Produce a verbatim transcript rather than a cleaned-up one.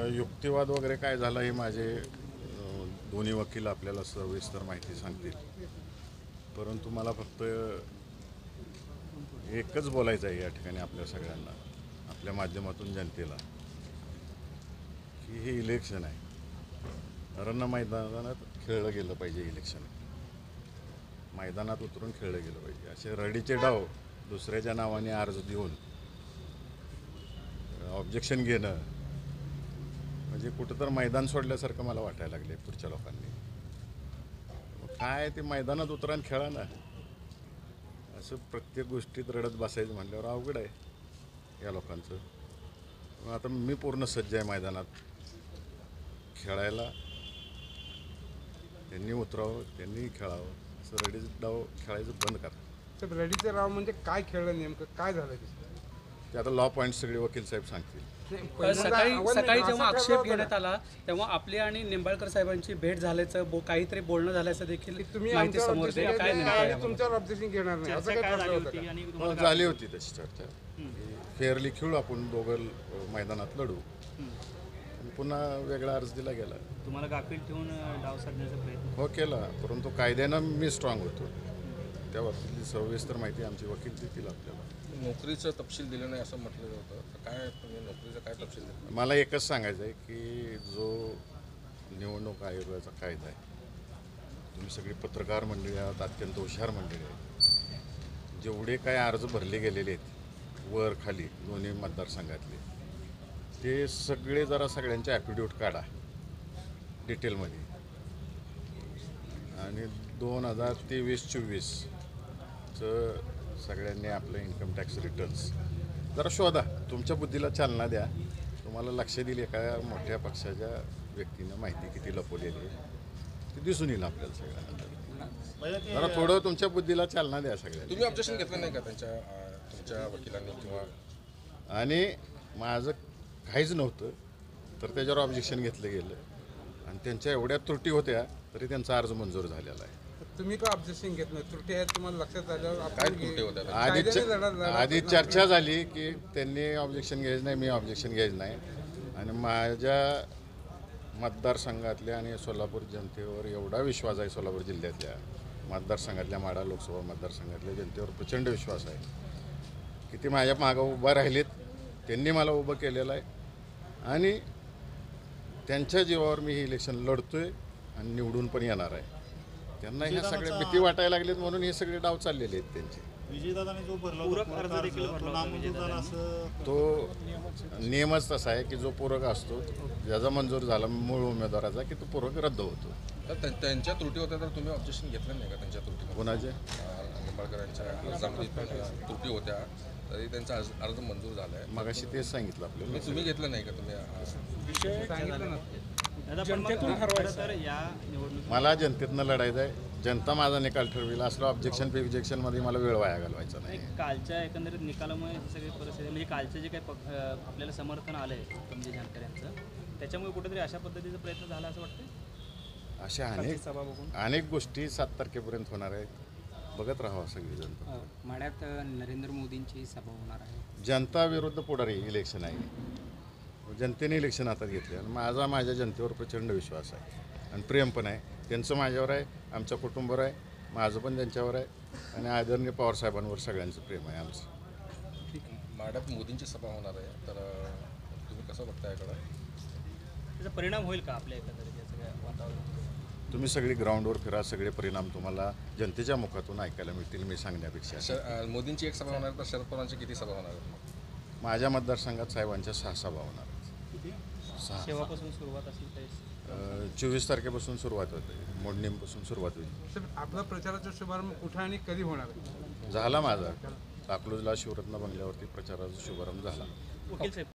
युक्तिवाद वगैरे काय झाला हे माझे दोन्ही वकील आपल्याला सविस्तर माहिती सांगतील. परंतु मला फक्त एकच बोलायचं आहे या ठिकाणी आपल्या सगळ्यांना, आपल्या माध्यमातून जनतेला, की हे इलेक्शन आहे. रण मैदानात खेळलं गेलं पाहिजे. इलेक्शन मैदानात उतरून खेळलं गेलं पाहिजे. असे रडीचे डाव दुसऱ्याच्या नावाने अर्ज देऊन ऑब्जेक्शन घेणं म्हणजे कुठं तर मैदान सोडल्यासारखं मला वाटायला लागले पुढच्या लोकांनी. काय ते मैदानात उतरान खेळा ना, असं प्रत्येक गोष्टीत रडत बसायचं म्हणल्यावर अवघड आहे या लोकांचं. आता मी पूर्ण सज्ज आहे मैदानात खेळायला. त्यांनी उतरावं, त्यांनी खेळावं. असं रडीचं डाव खेळायचं बंद करा. तर रडीचं डाव म्हणजे काय खेळलं, नेमकं काय झालं ते आता लॉ पॉईंट सगळे वकील साहेब सांगतील. सकाळी सकाळी जेव्हा आक्षेप घेण्यात आला तेव्हा आपली आणि निंबाळकर साहेबांची भेट झाल्याचं बो काहीतरी बोलणं झाल्याचं देखील तुम्ही माहिती समोर काय काय नेमकं तुमच्यावर ऑब्जेक्शन घेणार नाही असं काय ठरलं होतं का? झाली होती तशी चर्चा. फेअरली खेळू आपण, दोघं मैदानात लढू. पुन्हा वेगळा अर्ज दिला गेला. तुम्हाला गाफील ठेवून डाव साधण्याचा प्रयत्न हो केला, परंतु कायद्यानं मी स्ट्रॉंग होतो. त्या बाबतीतली सविस्तर माहिती आमची वकील देतील आपल्याला. नोकरीचं तपशील दिलं नाही असं म्हटलं होतं, तर काय तुम्ही नोकरीचं काय तपशील दिलं? मला एकच सांगायचं आहे की जो निवडणूक आयोगाचा कायदा आहे, तुम्ही सगळी पत्रकार मंडळी आहात, अत्यंत हुशार मंडळी आहेत. जेवढे काय अर्ज भरले गेलेले आहेत वर खाली दोन्ही मतदारसंघातले, ते सगळे जरा सगळ्यांचे ॲफिडेविट काढा डिटेलमध्ये. आणि दोन हजार तेवीस चोवीसचं सगळ्यांनी आपलं इन्कम टॅक्स रिटर्न्स जरा शोधा. तुमच्या बुद्धीला चालना द्या. तुम्हाला लक्ष दिली एका मोठ्या पक्षाच्या व्यक्तीनं माहिती किती लपवलेली आहे ती दिसून येईल आपल्याला सगळ्यांना. जरा थोडं तुमच्या बुद्धीला चालना द्या सगळ्यांना. तुम्ही ऑब्जेक्शन घेतलं नाही का त्यांच्या तुमच्या वकिलांनी किंवा? आणि माझं काहीच नव्हतं तर त्याच्यावर ऑब्जेक्शन घेतलं गेलं आणि त्यांच्या एवढ्या त्रुटी होत्या तरी त्यांचा अर्ज मंजूर झालेला आहे. तुम्ही का ऑब्जेक्शन घेत नाही? त्रुटी आहेत तुम्हाला लक्षात आल्यावर काय त्रुटी होत्या? आधी आधी चर्चा झाली की त्यांनी ऑब्जेक्शन घ्यायचं नाही, मी ऑब्जेक्शन घ्यायचं नाही. आणि माझ्या मतदारसंघातल्या आणि सोलापूर जनतेवर एवढा विश्वास आहे, सोलापूर जिल्ह्यातल्या मतदारसंघातल्या माढा लोकसभा मतदारसंघातल्या जनतेवर प्रचंड विश्वास आहे की ते माझ्या मागं उभं राहिलेत. त्यांनी मला उभं केलेलं आहे आणि त्यांच्या जीवावर मी हे इलेक्शन लढतोय आणि निवडून पण येणार आहे. त्यांना ह्या सगळ्या भीती वाटायला लागलेत म्हणून हे सगळे डाव चाललेले आहेत त्यांचे. विजयदादांनी जो भरला तो नियमच तसा आहे की जो पूरक असतो, ज्याचा मंजूर झाला मूळ उमेदवाराचा, की तो पूरक रद्द होतो. तर त्यांच्या त्रुटी होत्या तर तुम्ही ऑब्जेक्शन घेतलं नाही का त्यांच्या त्रुटी? कोणाचे? निंबाळकरांच्या अर्जामध्ये पण त्रुटी होत्या तरी त्यांचा अर्ज अर्ज मंजूर झाला आहे. मगाशी तेच सांगितलं आपल्याला. तुम्ही घेतलं नाही का? तुम्ही सांगितलं ना. जनतेतून ठरवायचं तर या निवडणूक मला जनतेतनं लढायचं आहे. जनता माझा निकाल ठरविला. असलं ऑब्जेक्शन फिब्जेक्शनमध्ये मला वेळ वाया घालवायचा नाही. कालच्या एकंदरीत निकालामुळे ही सगळी परिस्थिती म्हणजे कालचं जे काही पक्ष आपल्याला समर्थन आलं आहे म्हणजे जानकरांचं, त्याच्यामुळे कुठेतरी अशा पद्धतीचा प्रयत्न झाला असं वाटतं. अशा अनेक अनेक गोष्टी सात तारखेपर्यंत होणार आहेत. बघत राहावं सगळी जनता. माढ्यात नरेंद्र मोदींची सभा होणार आहे. जनता विरुद्ध पुढारी इलेक्शन आहे. जनतेने इलेक्शन हातात घेतले आणि माझा माझ्या जनतेवर प्रचंड विश्वास आहे आणि प्रेम पण आहे. त्यांचं माझ्यावर आहे, आमच्या कुटुंबावर आहे, माझं पण त्यांच्यावर आहे आणि आदरणीय पवारसाहेबांवर सगळ्यांचं प्रेम आहे आमचं. ठीक आहे. माढ्यात मोदींची सभा होणार आहे, तर तुम्ही कसं बघताय याकडं? त्याचा परिणाम होईल का आपल्या एकंदरीत या सगळ्या वातावरणावर? तुम्ही सगळी ग्राउंडवर फिरा, सगळे परिणाम तुम्हाला जनतेच्या मुखातून ऐकायला मिळतील मी सांगण्यापेक्षा. शर मोदींची एक सभा होणार तर शरद पवारांची किती सभा होणार आहेत? माझ्या मतदारसंघात साहेबांच्या सहा सभा होणार आहेत. सहा शेवापासून सुरुवात असेल तर चोवीस तारखेपासून सुरुवात होते, मोडणीपासून सुरुवात होईल. आपला प्रचाराचा शुभारंभ कुठे आणि कधी होणार आहे? झाला माझा. अकलूजला शिवरत्न बंगल्यावरती प्रचाराचा शुभारंभ झाला. वकील साहेब